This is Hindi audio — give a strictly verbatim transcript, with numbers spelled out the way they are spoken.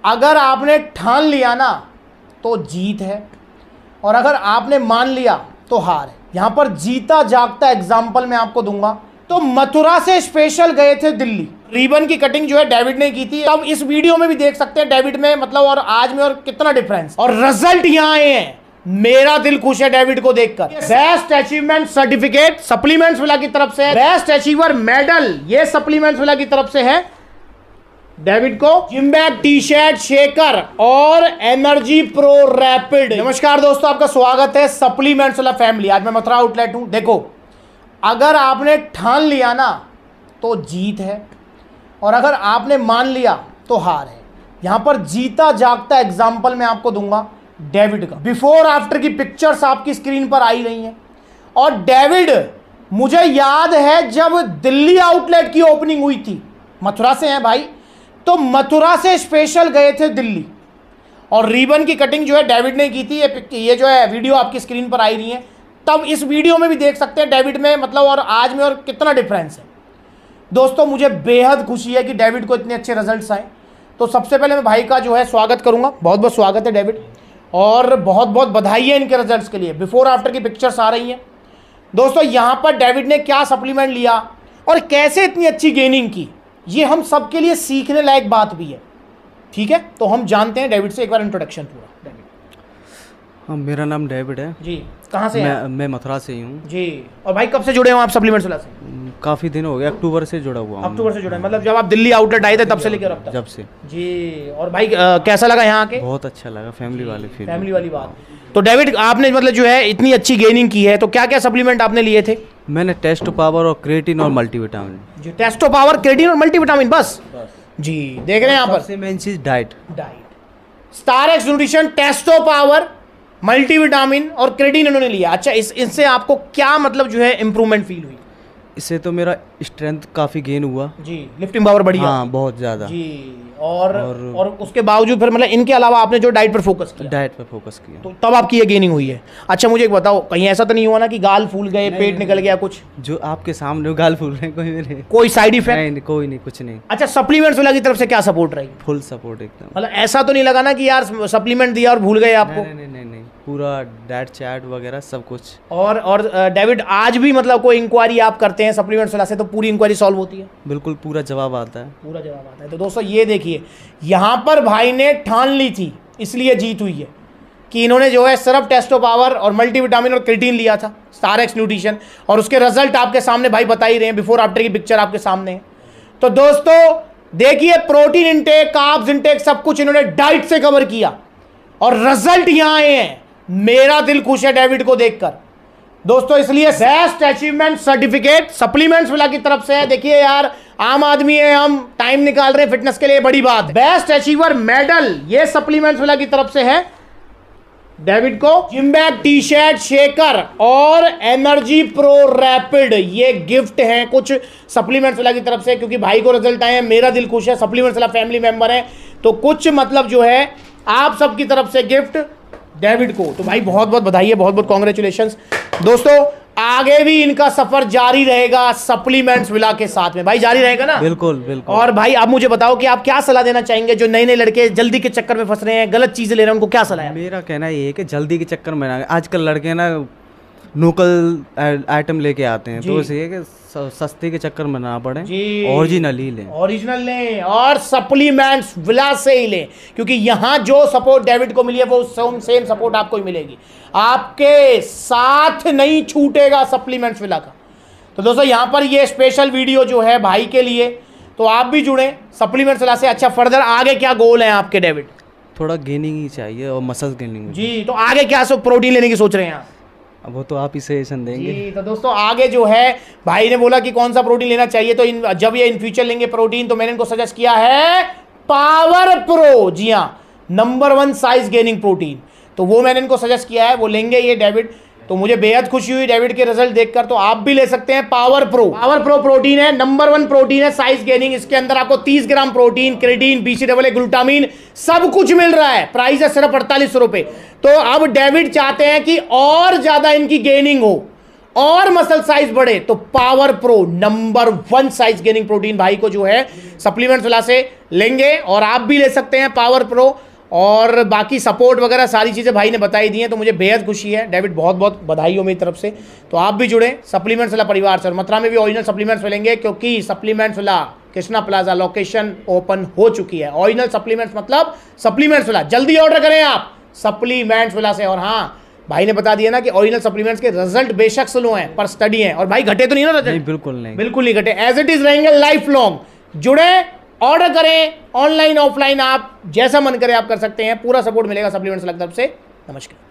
अगर आपने ठान लिया ना तो जीत है, और अगर आपने मान लिया तो हार है। यहां पर जीता जागता एग्जाम्पल मैं आपको दूंगा। तो मथुरा से स्पेशल गए थे दिल्ली, रिबन की कटिंग जो है डेविड ने की थी। अब इस वीडियो में भी देख सकते हैं डेविड में मतलब और आज में और कितना डिफरेंस, और रिजल्ट यहां आए हैं। मेरा दिल खुश है डेविड को देखकर। बेस्ट अचीवमेंट सर्टिफिकेट सप्लीमेंट्स वाला की तरफ से है, बेस्ट अचीवर मेडल ये सप्लीमेंट्स वाला की तरफ से है डेविड को, gym bag, T shirt, shaker और एनर्जी प्रो रैपिड। नमस्कार दोस्तों, आपका स्वागत है सप्लीमेंट्स वाला फैमिली। आज मैं मथुरा आउटलेट हूं। देखो, अगर आपने ठान लिया ना तो जीत है, और अगर आपने मान लिया तो हार है। यहां पर जीता जागता एग्जाम्पल मैं आपको दूंगा डेविड का। बिफोर आफ्टर की पिक्चर्स आपकी स्क्रीन पर आई रही हैं, और डेविड मुझे याद है जब दिल्ली आउटलेट की ओपनिंग हुई थी, मथुरा से हैं भाई, तो मथुरा से स्पेशल गए थे दिल्ली, और रिबन की कटिंग जो है डेविड ने की थी। ये ये जो है वीडियो आपकी स्क्रीन पर आई रही है। तब इस वीडियो में भी देख सकते हैं डेविड में मतलब और आज में और कितना डिफरेंस है। दोस्तों, मुझे बेहद खुशी है कि डेविड को इतने अच्छे रिजल्ट्स आए। तो सबसे पहले मैं भाई का जो है स्वागत करूंगा। बहुत बहुत स्वागत है डेविड, और बहुत बहुत बधाई है इनके रिजल्ट्स के लिए। बिफोर आफ्टर की पिक्चर्स आ रही हैं। दोस्तों, यहां पर डेविड ने क्या सप्लीमेंट लिया और कैसे इतनी अच्छी गेनिंग की, ये हम सबके लिए सीखने लायक बात भी है। ठीक है, तो हम जानते हैं डेविड से एक बार इंट्रोडक्शन पूरा। डेविड, हाँ, मेरा नाम डेविड है जी। कहाँ से मैं हैं? मैं मथुरा से ही हूँ जी। और भाई कब से जुड़े हो आप सप्लीमेंट्स वाला से? काफ़ी दिन हो गए, अक्टूबर से जुड़ा हुआ हूँ। अक्टूबर से जुड़े हैं, मतलब जब आप दिल्ली आउटलेट आए थे तब से लेकर अब तक? जब से जी। और भाई आ, कैसा लगा यहाँ आके? बहुत अच्छा लगा, फैमिली वाले फील फैमिली वाली बात। तो डेविड, आपने मतलब जो है इतनी अच्छी गेनिंग की है, तो क्या क्या सप्लीमेंट आपने लिए थे? मैंने टेस्ट पावर और क्रिएटिन और मल्टीविटामिन। जी, टेस्टो पावर, क्रेटिन और मल्टीविटामिन, बस जी। देख रहे हैं यहाँ पर सबसे मेन चीज़ diet. Diet star X nutrition, testo power, multivitamin और क्रेटिन इन्होंने लिया। अच्छा, इस इससे आपको क्या मतलब जो है इंप्रूवमेंट फील हुई? इससे तो मेरा स्ट्रेंथ काफ़ी गेन हुआ जी, लिफ्टिंग पावर बढ़ी। हाँ, बहुत ज़्यादा जी। और और, और, और उसके बावजूद फिर मतलब इनके अलावा आपने जो डाइट पर फोकस किया, डाइट पे फोकस किया, तो तब आपकी ये गेनिंग हुई है। अच्छा, मुझे एक बताओ, कहीं ऐसा तो नहीं हुआ ना कि गाल फूल गए, पेट निकल गया कुछ? जो आपके सामने गाल फूल रहे हैं, कोई मेरे कोई साइड इफेक्ट? नहीं, कोई नहीं, कुछ नहीं। अच्छा, सप्लीमेंट्स वाला की तरफ से क्या सपोर्ट रही? फुल सपोर्ट एकदम। मतलब ऐसा तो नहीं लगा ना कि यार सप्लीमेंट दिया और भूल गए आपको? नहीं नहीं नहीं नहीं, पूरा डाइट चार्ट वगैरह सब कुछ। और और डेविड, आज भी मतलब कोई इंक्वायरी आप करते हैं सप्लीमेंट्स वाला से तो पूरी इंक्वायरी सॉल्व होती है? बिल्कुल, पूरा जवाब आता है। पूरा जवाब आता है। तो दोस्तों, ये देखिए, यहाँ पर भाई ने ठान ली थी, इसलिए जीत हुई है कि इन्होंने जो है सिर्फ टेस्टो पावर और मल्टीविटामिन और क्रिएटिन लिया था, स्टार एक्स न्यूट्रिशन, और उसके रिजल्ट आपके सामने भाई बता ही रहे हैं। बिफोर आफ्टर की पिक्चर आपके सामने है। तो दोस्तों देखिए, प्रोटीन इंटेक, कार्ब्स इंटेक, सब कुछ इन्होंने डाइट से कवर किया, और रिजल्ट यहां आए हैं। मेरा दिल खुश है डेविड को देखकर। दोस्तों, इसलिए बेस्ट अचीवमेंट सर्टिफिकेट सप्लीमेंट्स वाला की तरफ से है। देखिए यार, आम आदमी है, हम टाइम निकाल रहे हैं फिटनेस के लिए, बड़ी बात है। बेस्ट अचीवर मेडल ये सप्लीमेंट्स वाला की तरफ से है डेविड को, gym bag, T shirt, shaker और एनर्जी प्रो रैपिड ये गिफ्ट हैं कुछ सप्लीमेंट्स वाला की तरफ से, क्योंकि भाई को रिजल्ट आए हैं। मेरा दिल खुश है, सप्लीमेंट्स वाला फैमिली मेंबर है, तो कुछ मतलब जो है आप सबकी तरफ से गिफ्ट डेविड को। तो भाई बहुत बहुत बधाई है, बहुत बहुत कॉन्ग्रेचुलेशंस। दोस्तों, आगे भी इनका सफर जारी रहेगा सप्लीमेंट्स विला के साथ में। भाई जारी रहेगा ना? बिल्कुल बिल्कुल। और भाई आप मुझे बताओ कि आप क्या सलाह देना चाहेंगे जो नए नए लड़के जल्दी के चक्कर में फंस रहे हैं, गलत चीजें ले रहे हैं, उनको क्या सलाह है? मेरा कहना ये है कि जल्दी के चक्कर में ना, आजकल लड़के ना लोकल आइटम लेके आते हैं, तो उसे है कि सस्ते के चक्कर में ना पड़े, ओरिजिनल ही लें। ओरिजिनल लें और सप्लीमेंट्स विला से ही लें, क्योंकि यहाँ जो सपोर्ट डेविड को मिली है वो सेम सेम सपोर्ट आपको ही मिलेगी। आपके साथ नहीं छूटेगा सप्लीमेंट्स विला का। तो दोस्तों, यहाँ पर ये स्पेशल वीडियो जो है भाई के लिए, तो आप भी जुड़े सप्लीमेंट्स विला से। अच्छा, फर्दर आगे क्या गोल है आपके डेविड? थोड़ा गेनिंग ही चाहिए और मसल गेनिंग जी। तो आगे क्या सब प्रोटीन लेने की सोच रहे हैं आप? अब वो तो आप ही सजेशन देंगे जी। तो दोस्तों, आगे जो है भाई ने बोला कि कौन सा प्रोटीन लेना चाहिए, तो इन जब ये इन फ्यूचर लेंगे प्रोटीन, तो मैंने इनको सजेस्ट किया है पावर प्रो। जी हाँ, number one size gaining protein, तो वो मैंने इनको सजेस्ट किया है, वो लेंगे ये डेविड। तो मुझे बेहद खुशी हुई डेविड के रिजल्ट देखकर। तो आप भी ले सकते हैं power pro. Power pro protein है, नंबर वन प्रोटीन है साइज गेनिंग। इसके अंदर आपको तीस gram protein, creatine, BC double A, glutamine सब कुछ मिल रहा है। प्राइस है सिर्फ अड़तालीस रुपए। तो अब डेविड चाहते हैं कि और ज्यादा इनकी गेनिंग हो, और मसल साइज बढ़े तो power pro number one size gaining protein भाई को जो है सप्लीमेंट्स वाला से लेंगे, और आप भी ले सकते हैं पावर प्रो। और बाकी सपोर्ट वगैरह सारी चीज़ें भाई ने बताई दी हैं, तो मुझे बेहद खुशी है। डेविड बहुत बहुत बधाई हो मेरी तरफ से। तो आप भी जुड़े सप्लीमेंट्स वाला परिवार से, और मथुरा में भी ओरिजिनल सप्लीमेंट्स मिलेंगे, क्योंकि सप्लीमेंट्स वाला कृष्णा प्लाजा लोकेशन ओपन हो चुकी है। ओरिजिनल सप्लीमेंट्स मतलब सप्लीमेंट्स वाला, जल्दी ऑर्डर करें आप सप्लीमेंट्स वाला से। और हाँ, भाई ने बता दिया ना कि ओरिजिनल सप्लीमेंट्स के रिजल्ट बेशक स्लो हैं पर स्टडी हैं, और भाई घटे तो नहीं ना रिजल्ट? नहीं, बिल्कुल नहीं, बिल्कुल नहीं घटे, एज इट इज रहेंगे लाइफ लॉन्ग। जुड़े, ऑर्डर करें, ऑनलाइन ऑफलाइन आप जैसा मन करे आप कर सकते हैं, पूरा सपोर्ट मिलेगा सप्लीमेंट्स वाली तरफ से। नमस्कार।